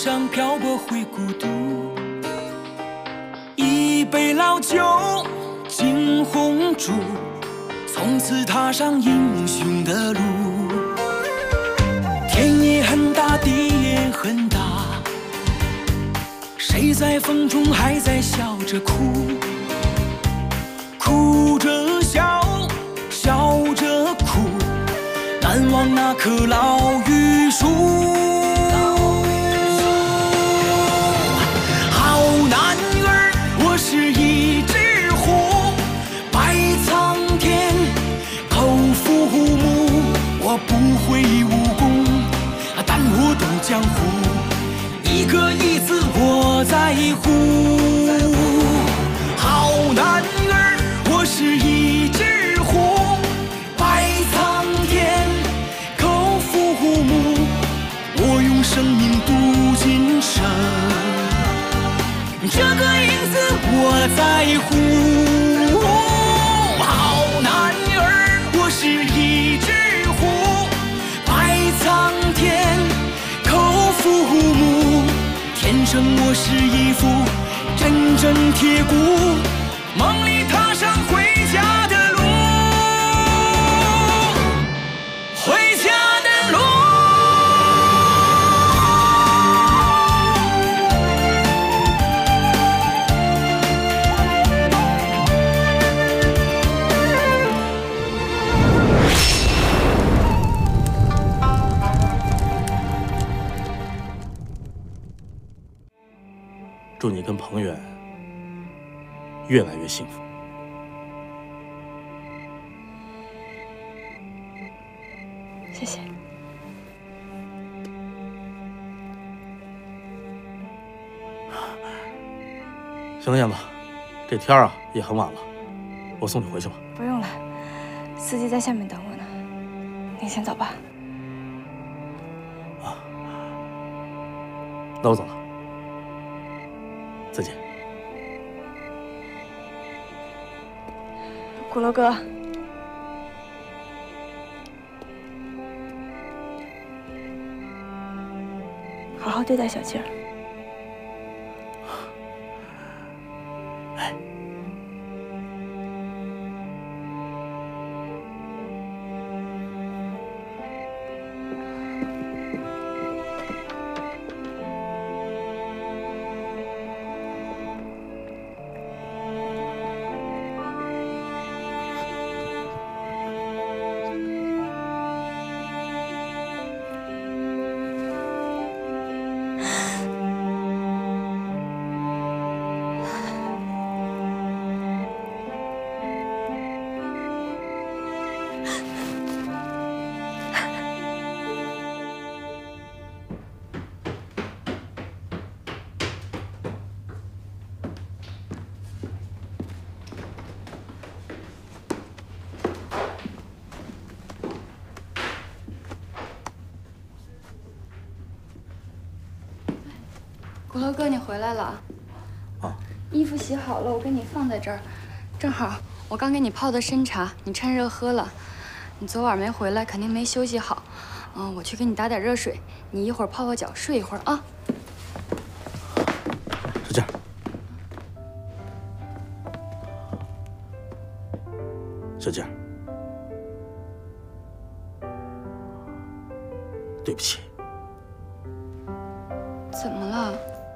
上漂泊回孤独，一杯老酒敬红烛，从此踏上英雄的路。天也很大，地也很大，谁在风中还在笑着哭？哭着笑，笑着哭，难忘那棵老榆树。好男儿，我是一只虎，白苍天，口腹目，我不会武功，但我懂江湖，一个义字我在乎。好男儿，我是一只虎，白苍天，口腹目，我用生命镀金生，这个影子我在乎。好男儿，我是一只虎，白苍天，口腹目，天生我是一副真正铁骨，梦里踏上回家的路，回家的路。 祝你跟彭远越来越幸福。 谢谢。 行了，燕子，这天啊也很晚了，我送你回去吧。 不用了，司机在下面等我呢。您先走吧。 啊，那我走了。再见， 鼓楼哥，好好对待小静儿。 哎， 鼓楼哥，你回来了。 啊， 衣服洗好了，我给你放在这儿。正好我刚给你泡的参茶，你趁热喝了。你昨晚没回来，肯定没休息好。我去给你打点热水，你一会儿泡泡脚，睡一会儿啊。 小静，小静，对不起。 怎么了？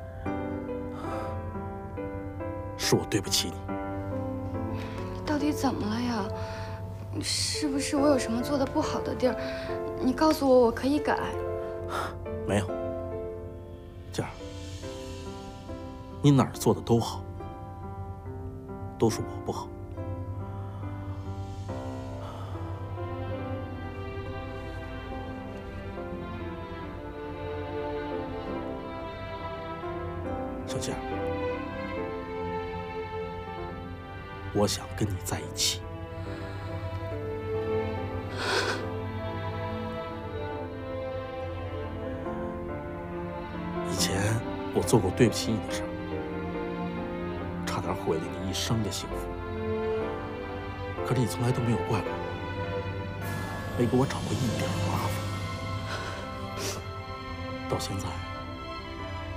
是我对不起你。 到底怎么了呀？是不是我有什么做的不好的地儿？你告诉我，我可以改。 没有，静儿，你哪儿做的都好，都是我不好。小静儿，我想跟你在一起。以前我做过对不起你的事儿，差点毁了你一生的幸福。可是你从来都没有怪过我，没给我找过一点麻烦。到现在，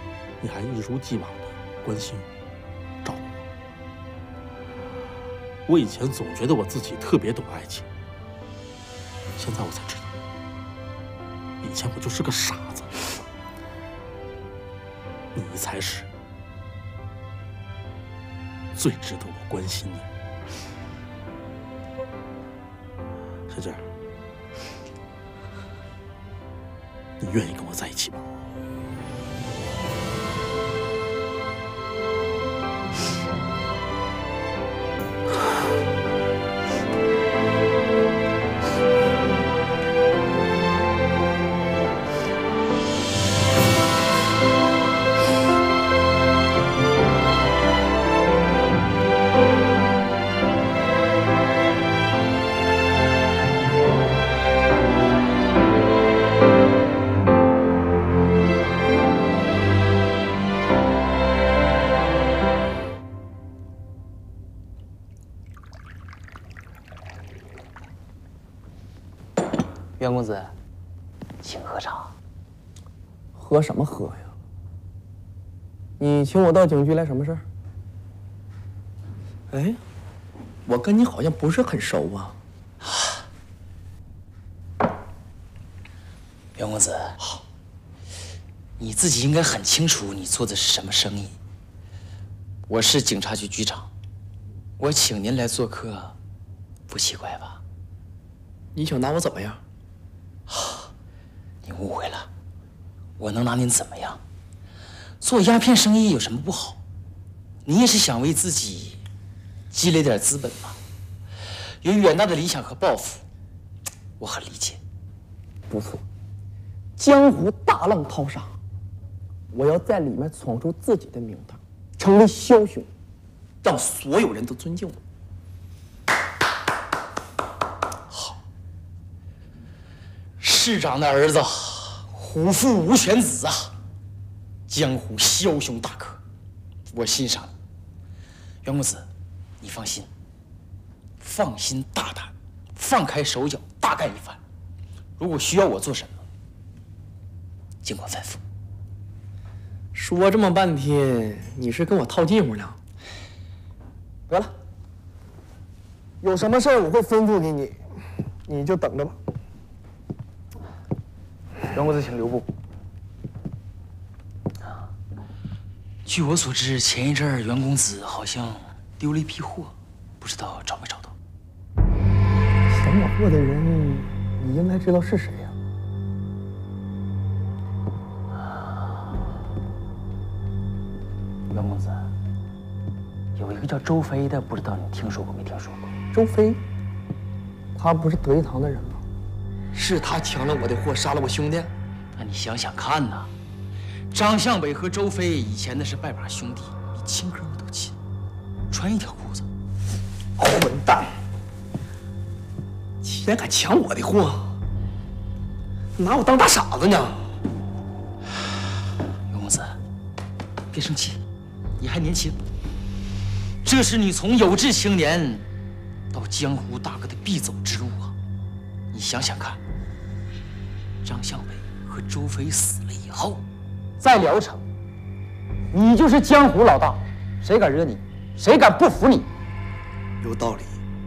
你还一如既往的关心照顾我。我以前总觉得我自己特别懂爱情，现在我才知道，以前我就是个傻子。你才是最值得我关心的人。小静儿，你愿意跟我在一起吗？ 袁公子，请喝茶。 喝什么喝呀？你请我到警局来什么事儿？哎，我跟你好像不是很熟啊。 袁公子，你自己应该很清楚你做的是什么生意。我是警察局局长，我请您来做客，不奇怪吧？ 你想拿我怎么样？ 你误会了，我能拿您怎么样？做鸦片生意有什么不好？你也是想为自己积累点资本嘛，有远大的理想和抱负，我很理解。 不错，江湖大浪淘沙，我要在里面闯出自己的名堂，成为枭雄，让所有人都尊敬我。 市长的儿子，虎父无犬子啊！江湖枭雄大哥，我欣赏你。袁公子，你放心，放心大胆，放开手脚，大干一番。如果需要我做什么，尽管吩咐。 说这么半天，你是跟我套近乎呢？得了，有什么事儿我会吩咐给你，你就等着吧。袁公子，请留步。 据我所知，前一阵儿袁公子好像丢了一批货，不知道找没找到。 抢我货的人，你应该知道是谁呀？ 袁公子，有一个叫周飞的，不知道你听说过没听说过？ 周飞，他不是德一堂的人吗？是他抢了我的货，杀了我兄弟。 那你想想看呐，张向北和周飞以前那是拜把兄弟，比亲哥们都亲，穿一条裤子。 混蛋！竟然敢抢我的货，拿我当大傻子呢！ 袁公子，别生气，你还年轻，这是你从有志青年到江湖大哥的必走之路啊！你想想看，张向北和周飞死了以后，在聊城，你就是江湖老大，谁敢惹你，谁敢不服你？ 有道理。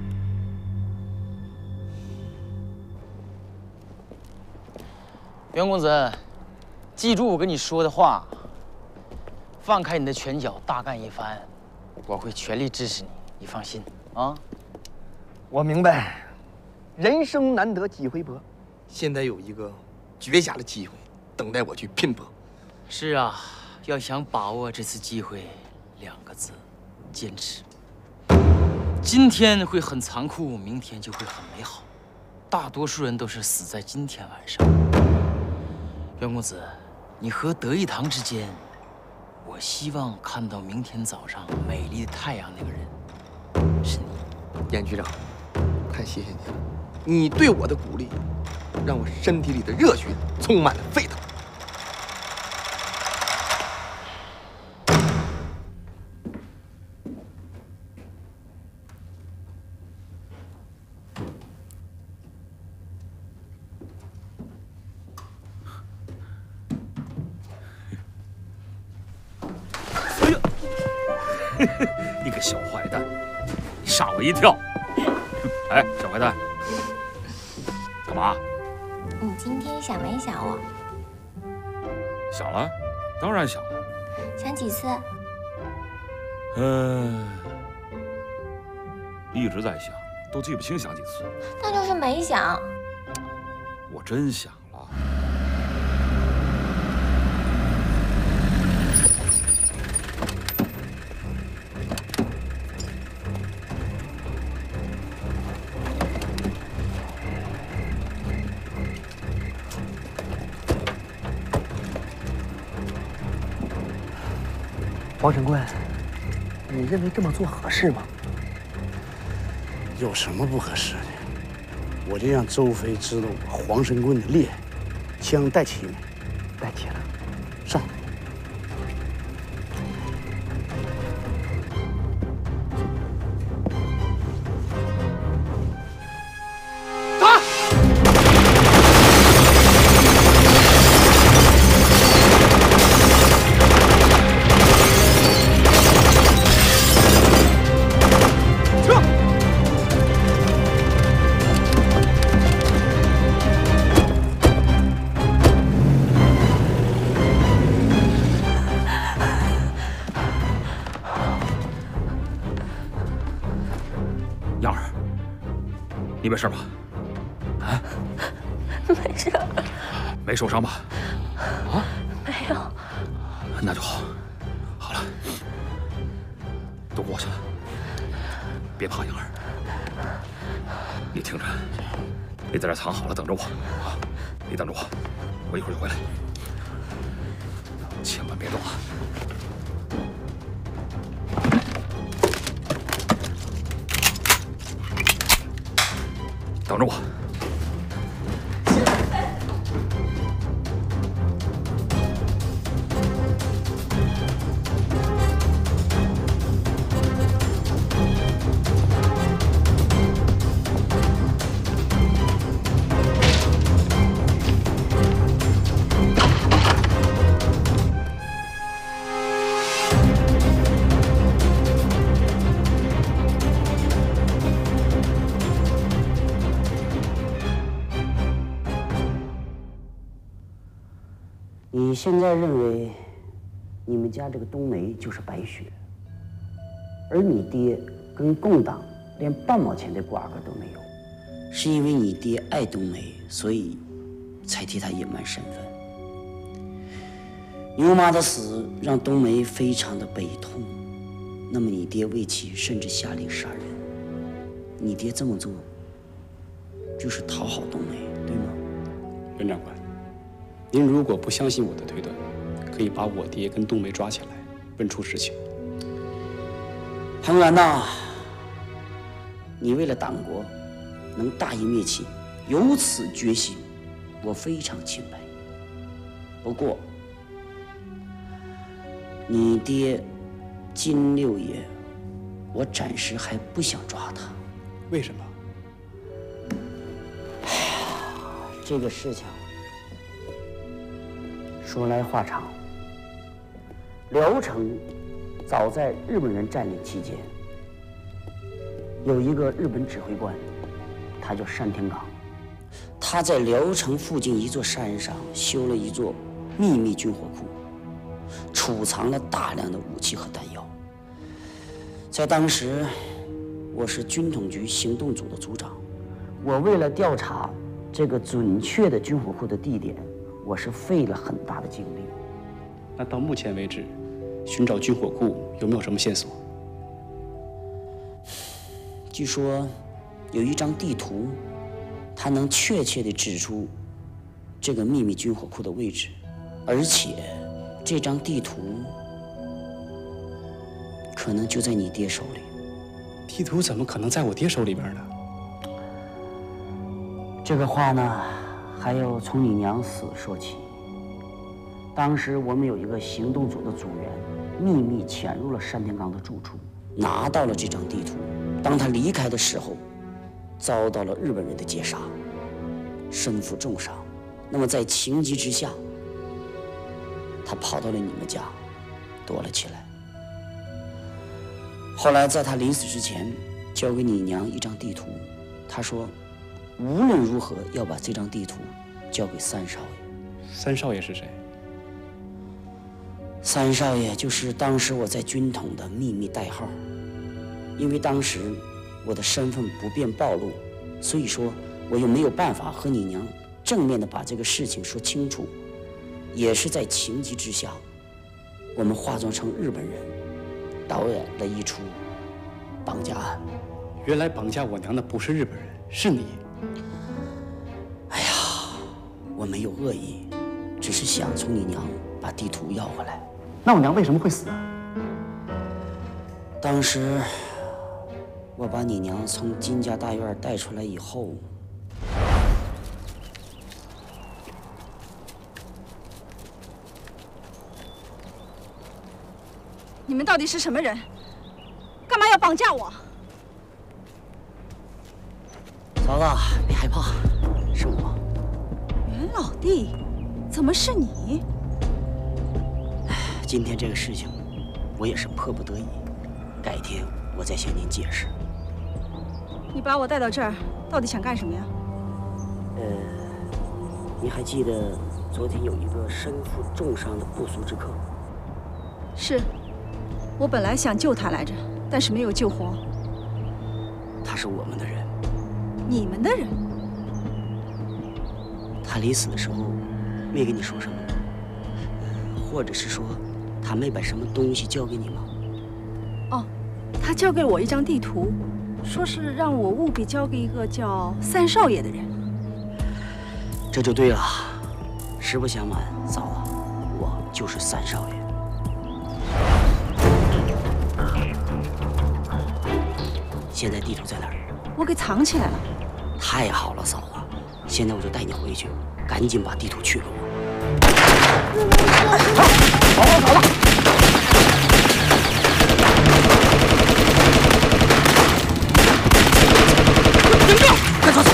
袁公子，记住我跟你说的话，放开你的拳脚，大干一番，我会全力支持你，你放心啊。 我明白，人生难得几回搏，现在有一个绝佳的机会等待我去拼搏。 是啊，要想把握这次机会，2个字：坚持。今天会很残酷，明天就会很美好。大多数人都是死在今天晚上。袁公子，你和德一堂之间，我希望看到明天早上美丽的太阳那个人，是你。 严局长，太谢谢你了，你对我的鼓励，让我身体里的热血充满了沸腾。 你个小坏蛋，你吓我一跳！哎，小坏蛋，干嘛？ 你今天想没想我？ 想了，当然想了。 想几次？ 一直在想，都记不清想几次。 那就是没想。 我真想了。 王神棍，你认为这么做合适吗？ 有什么不合适的？我就让周飞知道我黄神棍的厉害。枪带齐没？ 带齐了。 上。 燕儿，你没事吧？啊？ 没事。 没受伤吧？啊？ 没有。 那就好。好了，都过去了，别怕，燕儿。你听着，你在这藏好了，等着我啊！你等着我，我一会儿就回来，千万别动啊！等着我。 你现在认为你们家这个冬梅就是白雪，而你爹跟共党连半毛钱的瓜葛都没有，是因为你爹爱冬梅，所以才替他隐瞒身份。牛妈的死让冬梅非常的悲痛，那么你爹为其甚至下令杀人。你爹这么做就是讨好冬梅，对吗？ 袁长官，您如果不相信我的推断，可以把我爹跟冬梅抓起来，问出实情。 彭元呐，你为了党国能大义灭亲，有此决心，我非常钦佩。不过，你爹金六爷，我暂时还不想抓他。 为什么？ 这个事情说来话长。聊城早在日本人占领期间，有一个日本指挥官，他叫单田刚，他在聊城附近一座山上修了一座秘密军火库，储藏了大量的武器和弹药。在当时，我是军统局行动组的组长，我为了调查这个准确的军火库的地点，我是费了很大的精力。 那到目前为止，寻找军火库有没有什么线索？ 据说有一张地图，它能确切地指出这个秘密军火库的位置，而且这张地图可能就在你爹手里。 地图怎么可能在我爹手里边呢？ 这个话呢，还要从你娘死说起。当时我们有一个行动组的组员，秘密潜入了单田刚的住处，拿到了这张地图。当他离开的时候，遭到了日本人的截杀，身负重伤。那么在情急之下，他跑到了你们家，躲了起来。 后来在他临死之前，交给你娘一张地图，他说，无论如何要把这张地图交给三少爷。 三少爷是谁？ 三少爷就是当时我在军统的秘密代号，因为当时我的身份不便暴露，所以说我又没有办法和你娘正面的把这个事情说清楚，也是在情急之下，我们化妆成日本人，导演了一出绑架案。 原来绑架我娘的不是日本人，是你。 哎呀，我没有恶意，只是想从你娘把地图要回来。 那我娘为什么会死啊？ 当时我把你娘从金家大院带出来以后， 你们到底是什么人？干嘛要绑架我？ 嫂子，别害怕，是我。 袁老弟，怎么是你？ 今天这个事情，我也是迫不得已，改天我再向您解释。 你把我带到这儿，到底想干什么呀？ 您还记得昨天有一个身负重伤的不速之客？ 是，我本来想救他来着，但是没有救活。 他是我们的人。 你们的人？ 他临死的时候没跟你说什么？或者是说他没把什么东西交给你吗？ 哦，他交给了我一张地图，说是让我务必交给一个叫三少爷的人。 这就对了，实不相瞒，嫂子，我就是三少爷。现在地图在哪儿？ 我给藏起来了。 太好了，嫂子，现在我就带你回去，赶紧把地图去给我。走了走了。等着，快走走。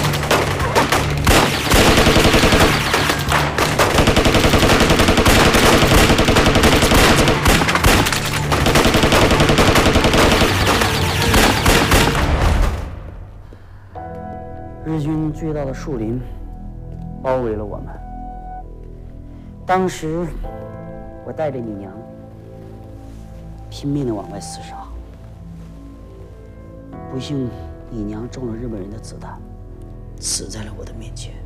日军追到的树林包围了我们。当时我带着你娘拼命地往外厮杀，不幸你娘中了日本人的子弹，死在了我的面前。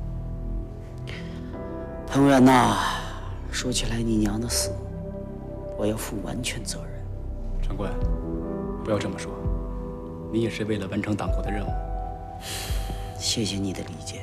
彭远呐，说起来你娘的死，我要负完全责任。 长官，不要这么说，你也是为了完成党国的任务。 谢谢你的理解。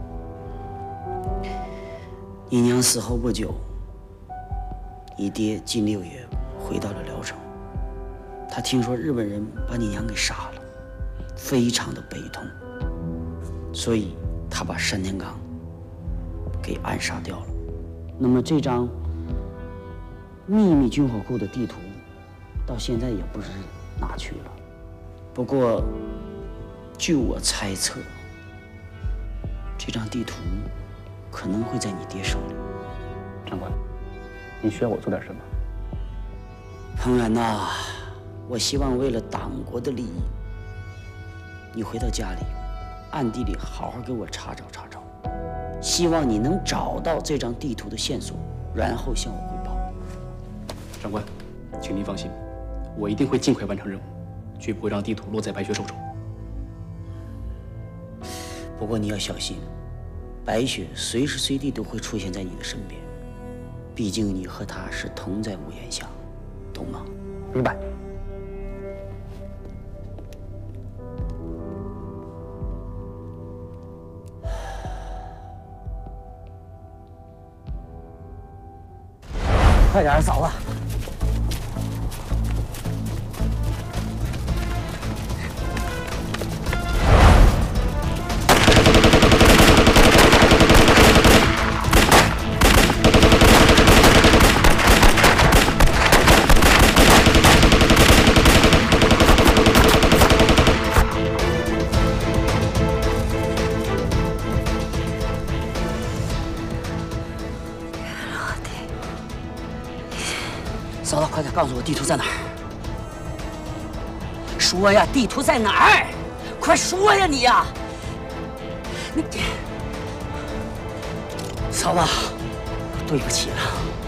你娘死后不久，你爹金六爷回到了聊城，他听说日本人把你娘给杀了，非常的悲痛，所以他把山田纲给暗杀掉了。那么这张秘密军火库的地图，到现在也不知哪去了。不过，据我猜测，这张地图可能会在你爹手里。 长官，你需要我做点什么？ 彭远呐，我希望为了党国的利益，你回到家里，暗地里好好给我查找查找，希望你能找到这张地图的线索，然后向我汇报。 长官，请您放心，我一定会尽快完成任务，绝不会让地图落在白雪手中。 不过你要小心，白雪随时随地都会出现在你的身边，毕竟你和她是同在屋檐下，懂吗？ 明白。快点，嫂子。 嫂子，快点告诉我地图在哪儿！ 说呀，地图在哪儿？快说呀你呀！你，嫂子，对不起了。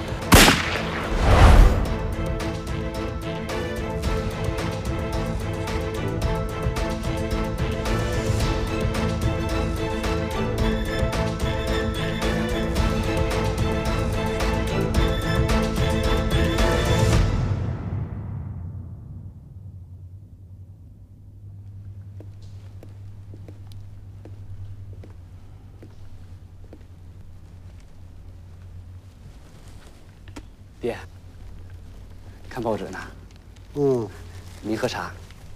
爹，看报纸呢。没喝茶。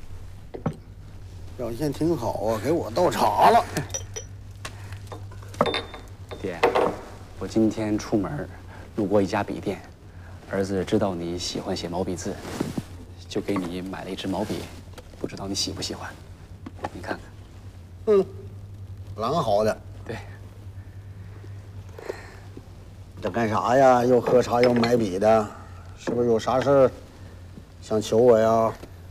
表现挺好啊，给我倒茶了。 爹，我今天出门路过一家笔店，儿子知道你喜欢写毛笔字，就给你买了一支毛笔，不知道你喜不喜欢？你看看。 蛮好的。 对。 这干啥呀？又喝茶又买笔的，是不是有啥事儿想求我呀？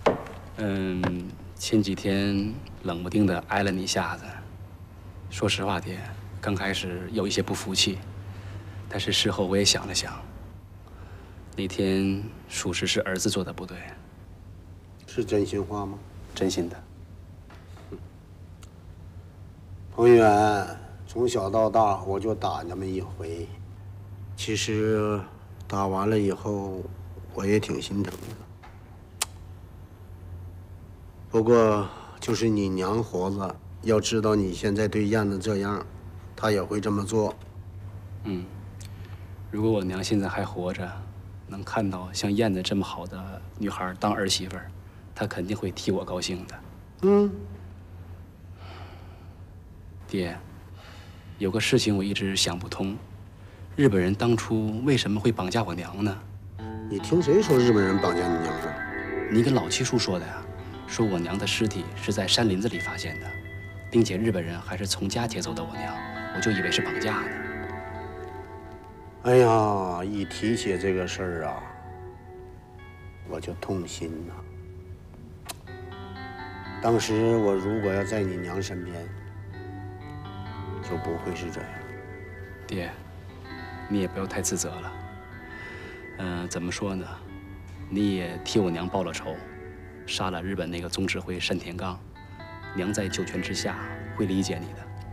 前几天冷不丁的挨了你一下子。说实话，爹，刚开始有一些不服气，但是事后我也想了想，那天属实是儿子做的不对。 是真心话吗？ 真心的。 彭远，从小到大我就打那么一回。 其实打完了以后，我也挺心疼的。不过就是你娘活着，要知道你现在对燕子这样，她也会这么做。 如果我娘现在还活着，能看到像燕子这么好的女孩当儿媳妇儿，她肯定会替我高兴的。爹，有个事情我一直想不通。 日本人当初为什么会绑架我娘呢？ 你听谁说日本人绑架你娘了？ 你跟老七叔说的呀，说我娘的尸体是在山林子里发现的，并且日本人还是从家劫走的我娘，我就以为是绑架呢。 哎呀，一提起这个事儿啊，我就痛心呐。当时我如果要在你娘身边，就不会是这样。 爹。 你也不要太自责了。怎么说呢？你也替我娘报了仇，杀了日本那个总指挥山田纲，娘在九泉之下会理解你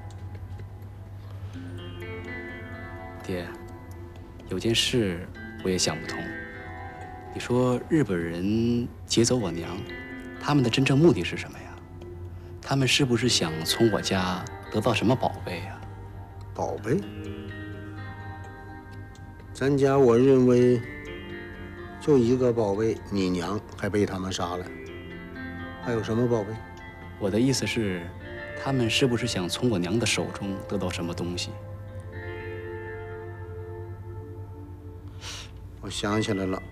的。爹，有件事我也想不通。你说日本人劫走我娘，他们的真正目的是什么呀？他们是不是想从我家得到什么宝贝呀？ 宝贝？ 咱家我认为就一个宝贝，你娘还被他们杀了，还有什么宝贝？ 我的意思是，他们是不是想从我娘的手中得到什么东西？ 我想起来了，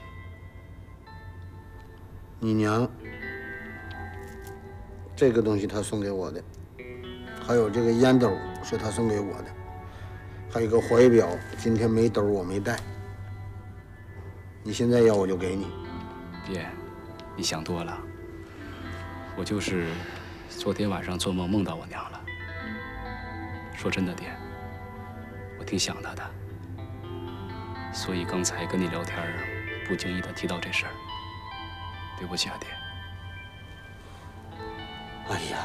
你娘这个东西她送给我的，还有这个烟斗是她送给我的。 还有个怀表，今天没兜，我没带。你现在要我就给你。 爹，你想多了。我就是昨天晚上做梦梦到我娘了。说真的，爹，我挺想她的。所以刚才跟你聊天，不经意的提到这事儿。对不起啊，爹。 哎呀。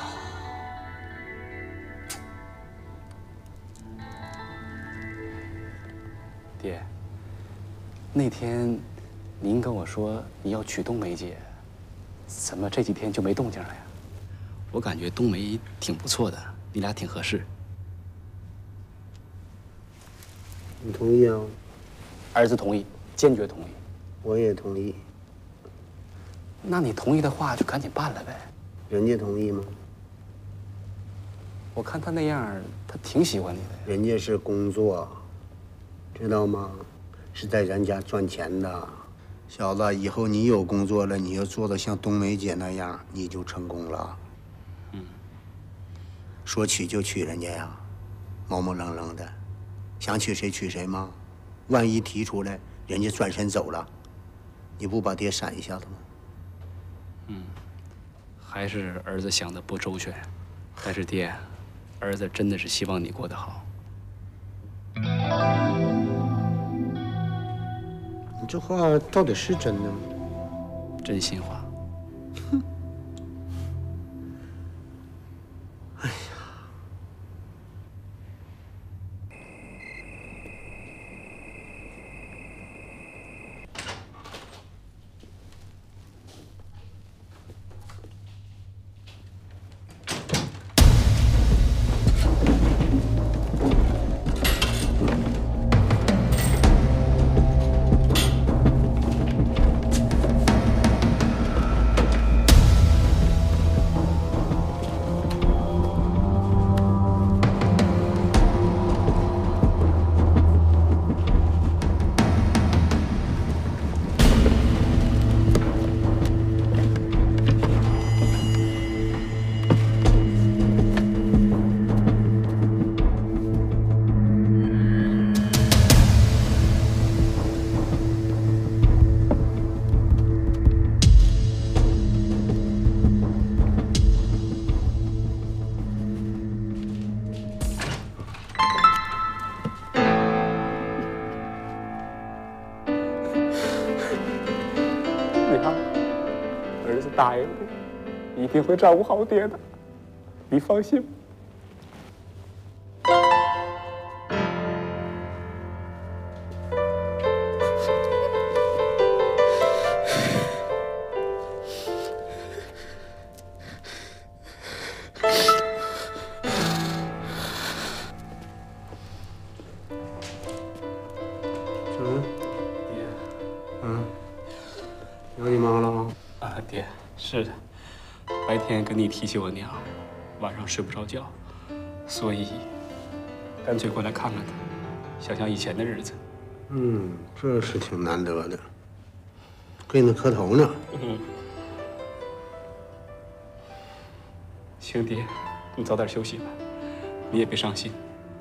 爹，那天您跟我说你要娶冬梅姐，怎么这几天就没动静了呀？我感觉冬梅挺不错的，你俩挺合适。 你同意啊？ 儿子同意，坚决同意。 我也同意。 那你同意的话，就赶紧办了呗。 人家同意吗？ 我看他那样，他挺喜欢你的。 人家是工作。 知道吗？是在咱家赚钱的，小子，以后你有工作了，你要做的像冬梅姐那样，你就成功了。说娶就娶人家呀，模模愣愣的，想娶谁娶谁吗？万一提出来，人家转身走了，你不把爹闪一下子吗？ 还是儿子想的不周全。但是爹，儿子真的是希望你过得好。 你这话到底是真的吗？ 真心话。 答应你，一定会照顾好爹的，你放心。 有你妈了吗？ 啊，爹，是的，白天跟你提起我娘，晚上睡不着觉，所以干脆过来看看她，想想以前的日子。 这是挺难得的，给你磕头呢。 行，爹，你早点休息吧，你也别伤心。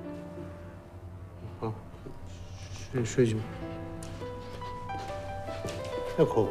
好，睡去吧，别哭。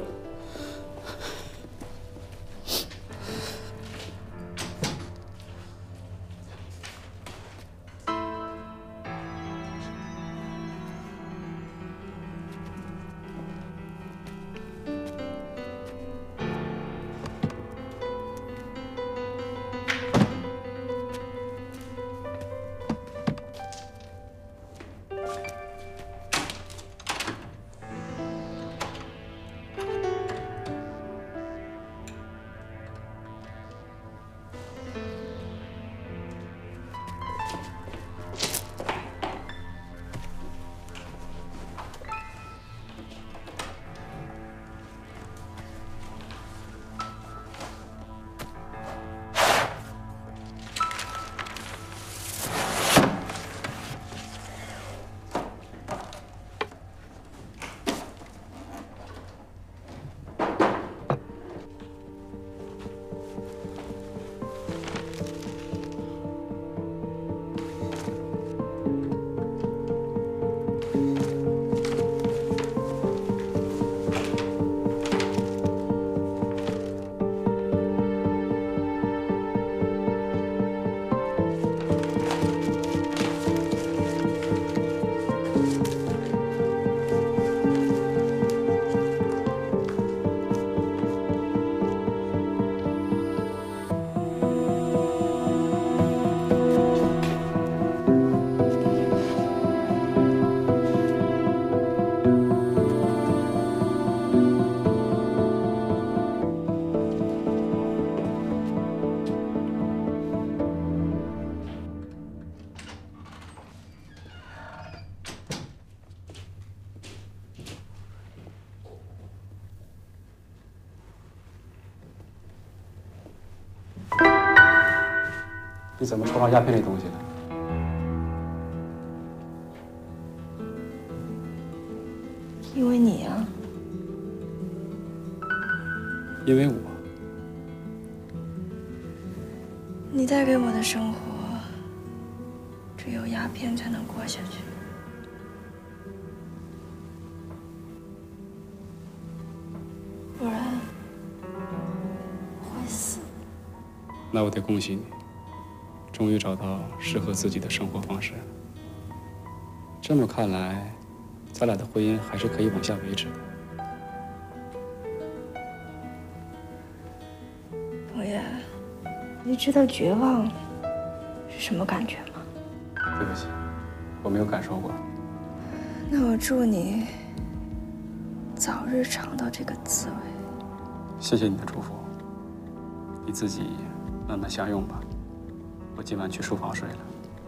你怎么抽上鸦片这东西了？ 因为你啊， 因为我。 你带给我的生活，只有鸦片才能过下去。不然会死。 那我得恭喜你，终于找到适合自己的生活方式。这么看来，咱俩的婚姻还是可以往下维持的。 董爷，你知道绝望是什么感觉吗？ 对不起，我没有感受过。 那我祝你早日尝到这个滋味。 谢谢你的祝福，你自己慢慢享用吧。我今晚去书房睡了。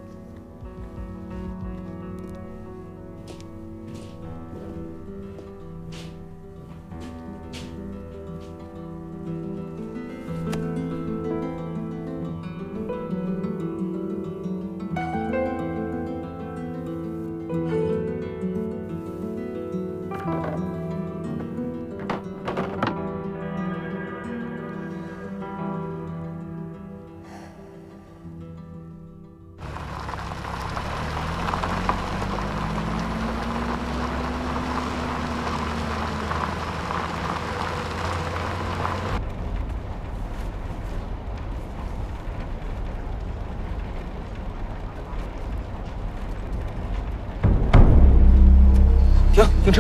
停车！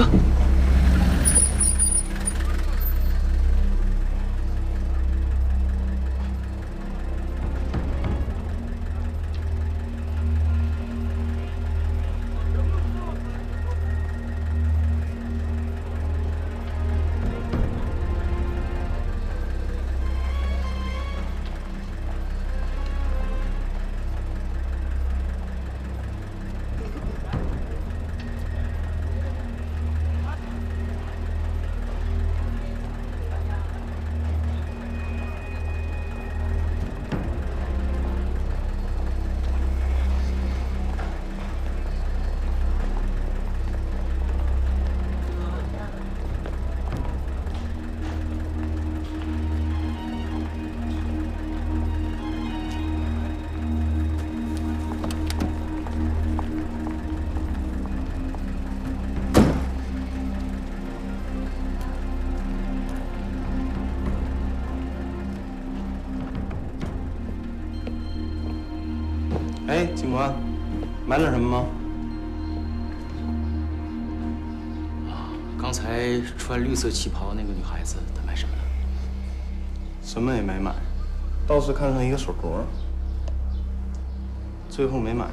哎，警官，买点什么吗？ 刚才穿绿色旗袍那个女孩子，她买什么了？ 什么也没买，倒是看上一个手镯，最后没买。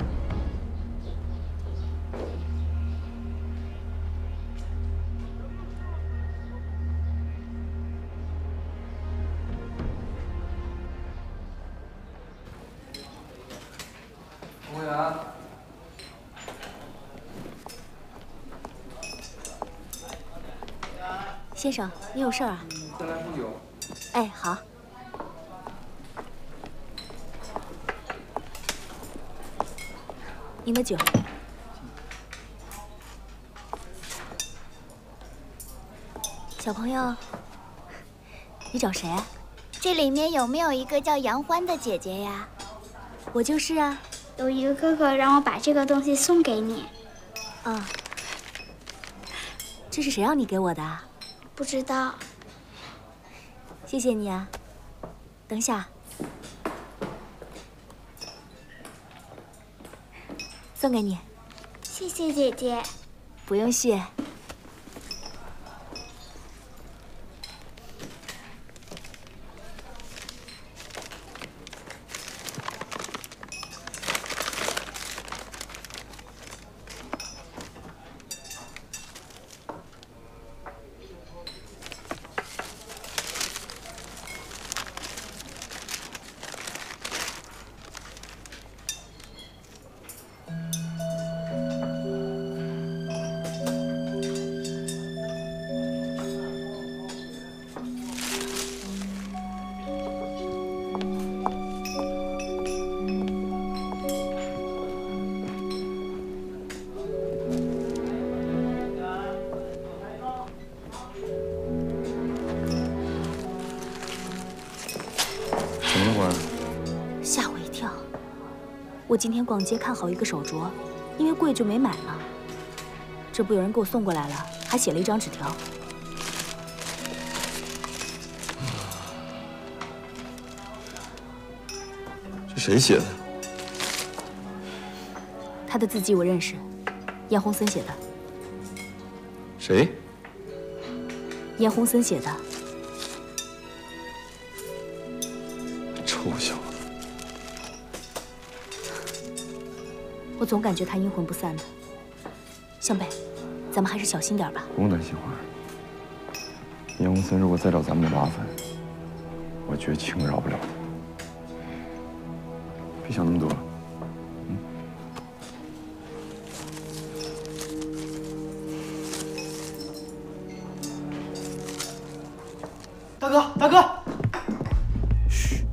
服务员。 先生，你有事儿啊？ 再来壶酒。 哎，好。您的酒。小朋友，你找谁啊？ 这里面有没有一个叫杨欢的姐姐呀？ 我就是啊。 有一个哥哥让我把这个东西送给你。 啊。这是谁让你给我的啊？ 不知道。 谢谢你啊。等一下。送给你。 谢谢姐姐。 不用谢。吓我一跳！我今天逛街看好一个手镯，因为贵就没买了。这不有人给我送过来了，还写了一张纸条。 这谁写的？ 他的字迹我认识，燕红森写的。 谁？ 燕红森写的。 臭小子！ 我总感觉他阴魂不散的。向北，咱们还是小心点吧。 不用担心，花儿。燕红森如果再找咱们的麻烦，我绝情饶不了他。别想那么多了。 大哥，大哥！ 嘘，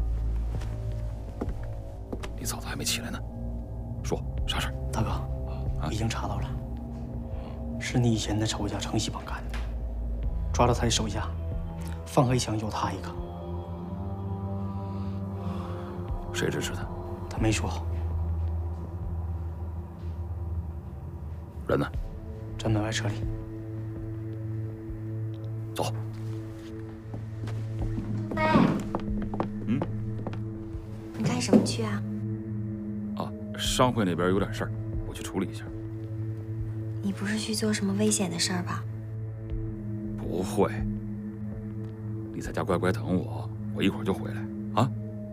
你嫂子还没起来呢，说啥事儿？ 大哥，已经查到了，是你以前的仇家城西帮干的，抓到他的手下，放黑枪有他一个。 谁支持他？ 他没说。 人呢？ 在门外车里。 走。 你干什么去啊？ 啊，商会那边有点事儿，我去处理一下。 你不是去做什么危险的事儿吧？ 不会，你在家乖乖等我，我一会儿就回来啊。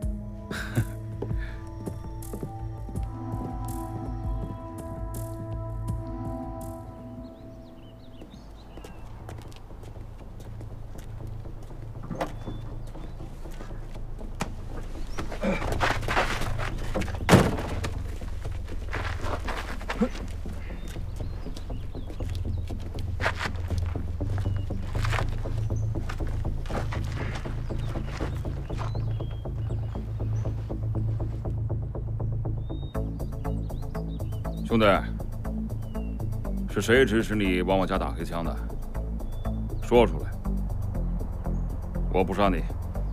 兄弟，是谁指使你往我家打黑枪的？说出来，我不杀你。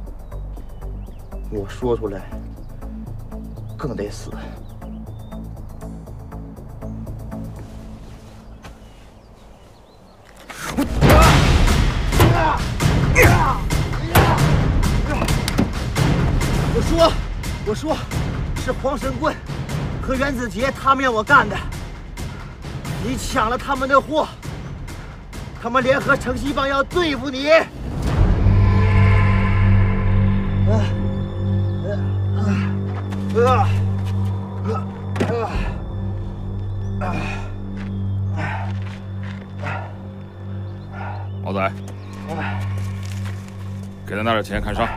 我说出来，更得死。我说，是黄神棍和袁子杰他们让我干的。你抢了他们的货，他们联合城西帮要对付你。 毛仔，给他拿点钱看伤。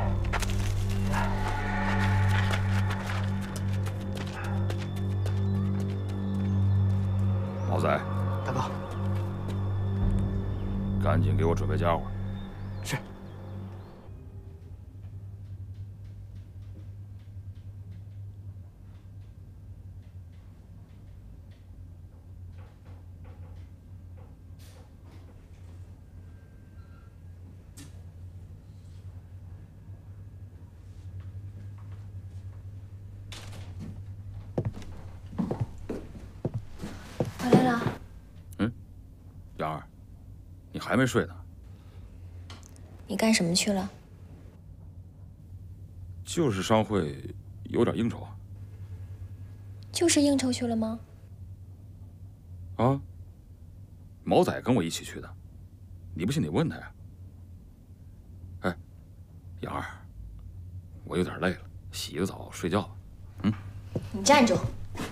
毛仔， 大哥， 赶紧给我准备家伙。 是。 回来了。 嗯，杨儿，你还没睡呢？ 你干什么去了？ 就是商会有点应酬啊。 就是应酬去了吗？ 啊，毛仔跟我一起去的，你不信你问他呀。哎，杨儿，我有点累了，洗个澡睡觉吧。嗯。 你站住！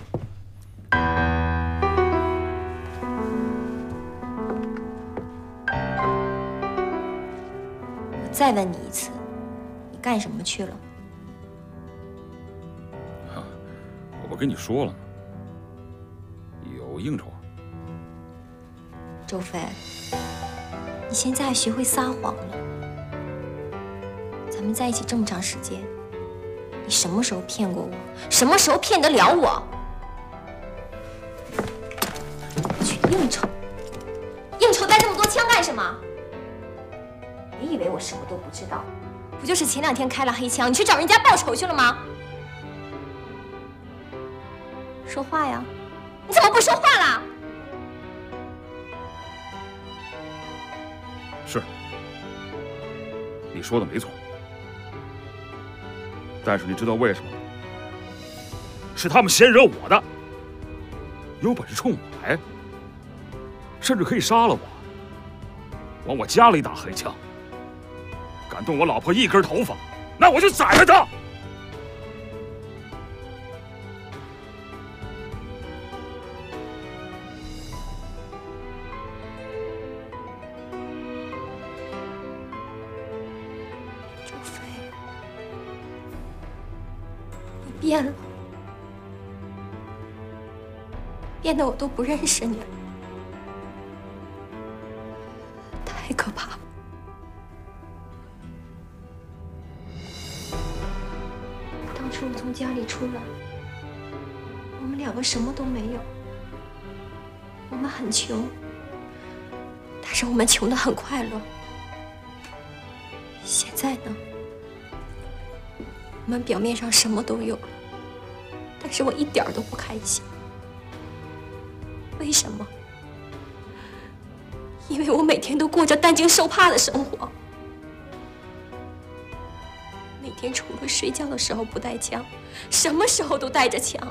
再问你一次，你干什么去了？ 啊，我不跟你说了吗？有应酬啊。 周飞，你现在学会撒谎了。咱们在一起这么长时间，你什么时候骗过我？什么时候骗得了我？去应酬，应酬带这么多枪干什么？ 别以为我什么都不知道，不就是前2天开了黑枪，你去找人家报仇去了吗？说话呀！你怎么不说话了？ 是，你说的没错。但是你知道为什么吗？ 是他们先惹我的，有本事冲我来，甚至可以杀了我，往我家里打黑枪。敢动我老婆一根头发，那我就宰了他！ 周飞，你变了，变得我都不认识你了，太可怕了。当初我从家里出来，我们两个什么都没有，我们很穷，但是我们穷得很快乐。现在呢，我们表面上什么都有了，但是我一点都不开心。为什么？因为我每天都过着担惊受怕的生活，每天除了睡觉的时候不带枪，什么时候都带着枪。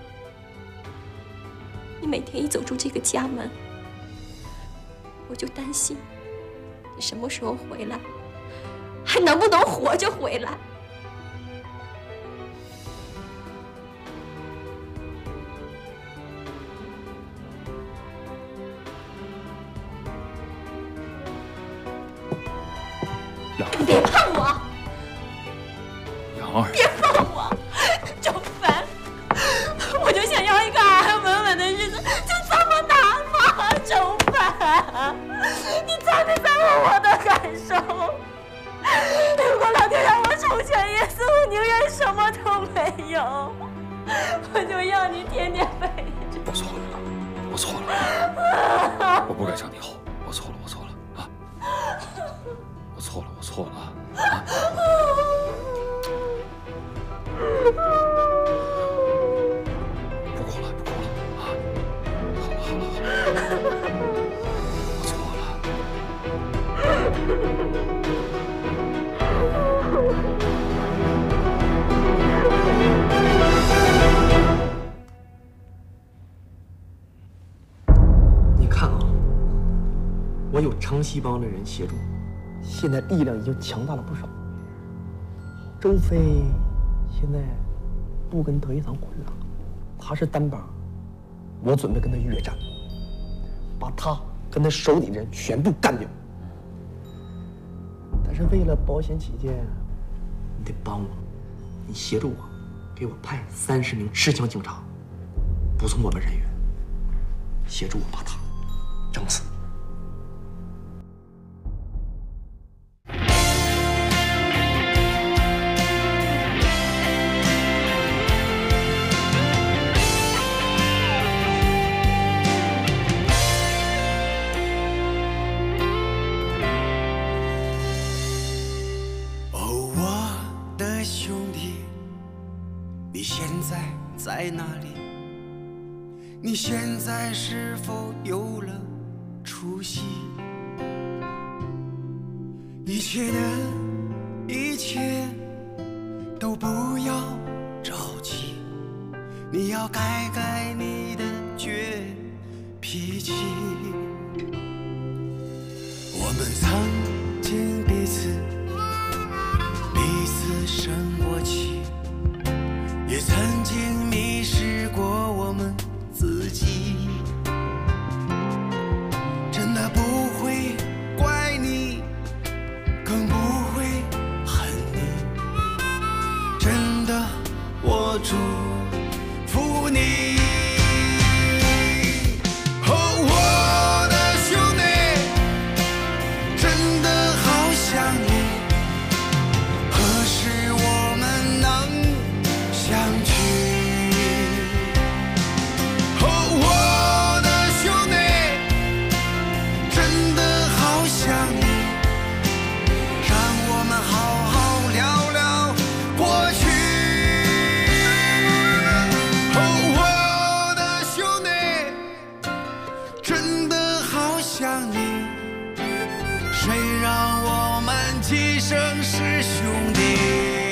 你每天一走出这个家门，我就担心你什么时候回来，还能不能活着回来。别碰我！ 杨儿， 别碰我！周凡，我就想要一个安安稳稳的日子，就这么难吗？周凡，你在没在乎我的感受？如果老天让我成全耶稣，我宁愿什么都没有，我就要你天天陪着。 我错了，我错了，我不该向你吼，我错了，我错了啊！我错了，我错了啊！不哭了，不哭了啊！好了，好了，好了，我错了。 你看啊，我有城西帮的人协助，现在力量已经强大了不少。周飞现在不跟德一堂混了，他是单帮，我准备跟他约战，把他跟他手底人全部干掉。但是为了保险起见，你得帮我，你协助我，给我派30名持枪警察，补充我们人员，协助我把他整死。 在哪里？你现在是否有了出息？一切的一切都不要着急，你要改改你的倔脾气。我们曾经彼此生过气，也曾经迷失过我们自己，真的不会怪你，更不会恨你，真的我祝福你。我的兄弟，真的好想你，何时我们能相聚？我的兄弟，真的好想你，让我们好好聊聊过去。我的兄弟，真的好想你，谁让我们今生是兄弟？